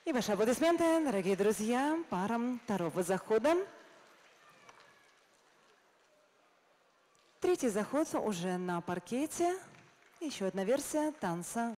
И ваши аплодисменты, дорогие друзья, парам второго захода. Третий заход уже на паркете. Еще одна версия танца